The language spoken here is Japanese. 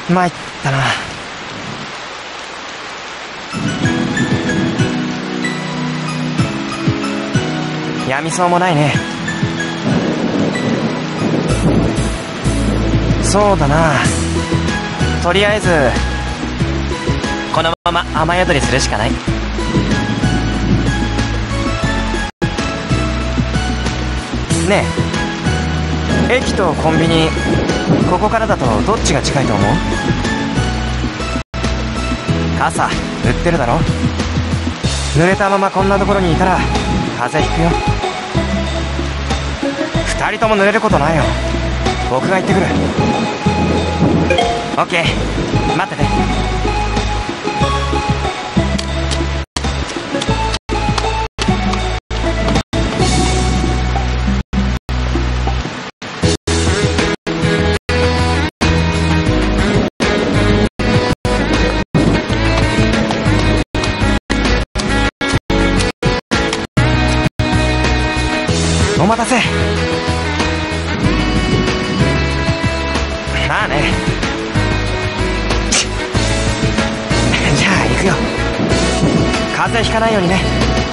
参ったな。やみそうもないね。そうだな、とりあえずこのまま雨宿りするしかない。ねえ、駅とコンビニ、ここからだとどっちが近いと思う？傘売ってるだろ。濡れたままこんなところにいたら風邪ひくよ。二人とも濡れることないよ。僕が行ってくる。オッケー、待ってて。お待たせ。まあね。じゃあ行くよ。風邪ひかないようにね。